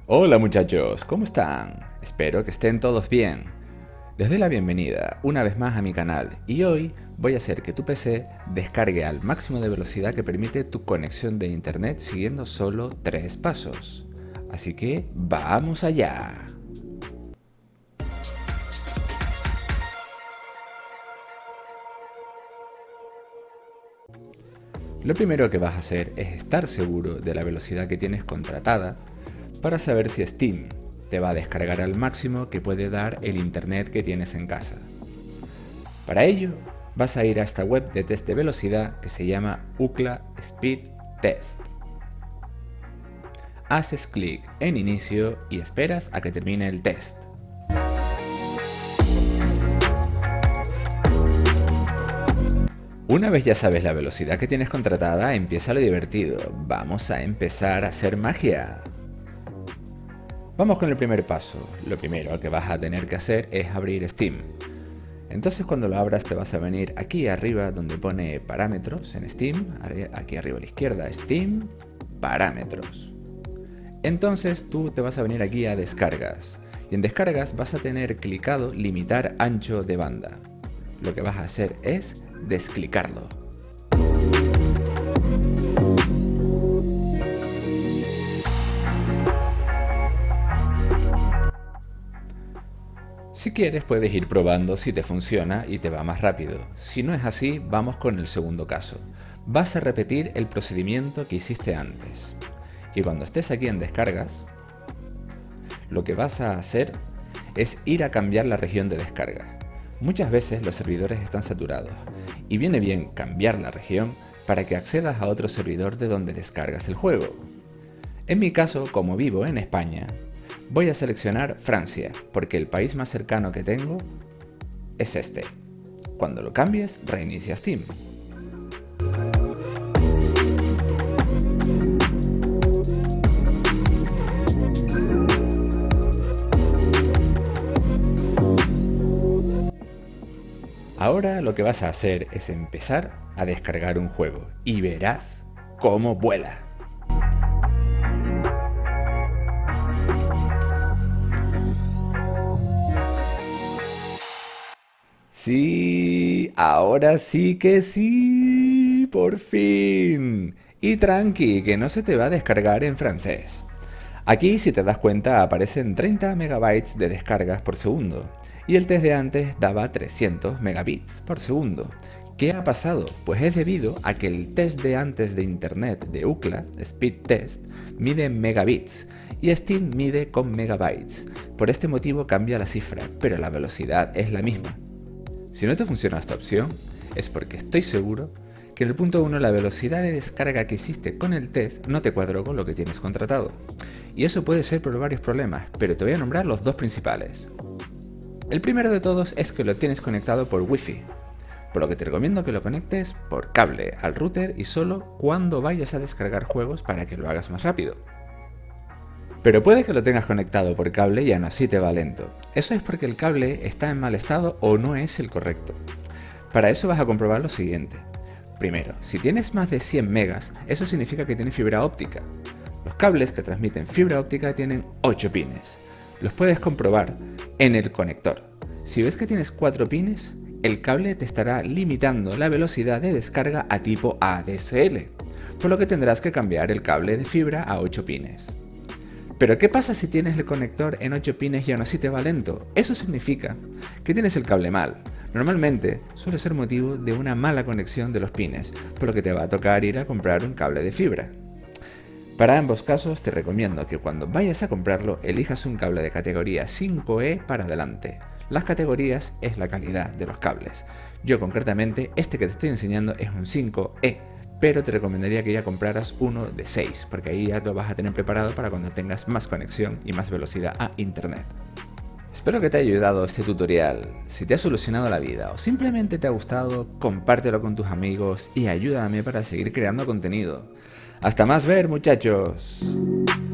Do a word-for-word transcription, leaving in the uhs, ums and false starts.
Hola muchachos, ¿cómo están? Espero que estén todos bien. Les doy la bienvenida una vez más a mi canal y hoy voy a hacer que tu P C descargue al máximo de velocidad que permite tu conexión de internet siguiendo solo tres pasos. Así que ¡vamos allá! Lo primero que vas a hacer es estar seguro de la velocidad que tienes contratada para saber si Steam te va a descargar al máximo que puede dar el internet que tienes en casa. Para ello, vas a ir a esta web de test de velocidad que se llama Ookla Speed Test. Haces clic en inicio y esperas a que termine el test. Una vez ya sabes la velocidad que tienes contratada, empieza lo divertido. Vamos a empezar a hacer magia. Vamos con el primer paso. Lo primero que vas a tener que hacer es abrir Steam. Entonces cuando lo abras te vas a venir aquí arriba donde pone parámetros en Steam, aquí arriba a la izquierda, Steam, parámetros. Entonces tú te vas a venir aquí a descargas y en descargas vas a tener clicado limitar ancho de banda. Lo que vas a hacer es desclicarlo. Si quieres puedes ir probando si te funciona y te va más rápido. Si no es así, vamos con el segundo caso. Vas a repetir el procedimiento que hiciste antes. Y cuando estés aquí en descargas, lo que vas a hacer es ir a cambiar la región de descarga. Muchas veces los servidores están saturados y viene bien cambiar la región para que accedas a otro servidor de donde descargas el juego. En mi caso, como vivo en España, voy a seleccionar Francia, porque el país más cercano que tengo es este. Cuando lo cambies, reinicia Steam. Ahora lo que vas a hacer es empezar a descargar un juego y verás cómo vuela. Sí, ahora sí que sí, por fin. Y tranqui, que no se te va a descargar en francés. Aquí, si te das cuenta, aparecen treinta megabytes de descargas por segundo. Y el test de antes daba trescientos megabits por segundo. ¿Qué ha pasado? Pues es debido a que el test de antes de internet de Ookla, Speed Test, mide en megabits y Steam mide con megabytes. Por este motivo cambia la cifra, pero la velocidad es la misma. Si no te funciona esta opción, es porque estoy seguro que en el punto uno la velocidad de descarga que hiciste con el test no te cuadró con lo que tienes contratado. Y eso puede ser por varios problemas, pero te voy a nombrar los dos principales. El primero de todos es que lo tienes conectado por Wi-Fi, por lo que te recomiendo que lo conectes por cable al router y solo cuando vayas a descargar juegos para que lo hagas más rápido. Pero puede que lo tengas conectado por cable y aún así te va lento. Eso es porque el cable está en mal estado o no es el correcto. Para eso vas a comprobar lo siguiente. Primero, si tienes más de cien megas, eso significa que tienes fibra óptica. Los cables que transmiten fibra óptica tienen ocho pines. Los puedes comprobar en el conector. Si ves que tienes cuatro pines, el cable te estará limitando la velocidad de descarga a tipo A D S L, por lo que tendrás que cambiar el cable de fibra a ocho pines. Pero ¿qué pasa si tienes el conector en ocho pines y aún así te va lento? Eso significa que tienes el cable mal. Normalmente suele ser motivo de una mala conexión de los pines, por lo que te va a tocar ir a comprar un cable de fibra. Para ambos casos te recomiendo que cuando vayas a comprarlo elijas un cable de categoría cinco E para adelante. Las categorías es la calidad de los cables. Yo concretamente este que te estoy enseñando es un cinco E, pero te recomendaría que ya compraras uno de seis, porque ahí ya lo vas a tener preparado para cuando tengas más conexión y más velocidad a internet. Espero que te haya ayudado este tutorial. Si te ha solucionado la vida o simplemente te ha gustado, compártelo con tus amigos y ayúdame para seguir creando contenido. ¡Hasta más ver, muchachos!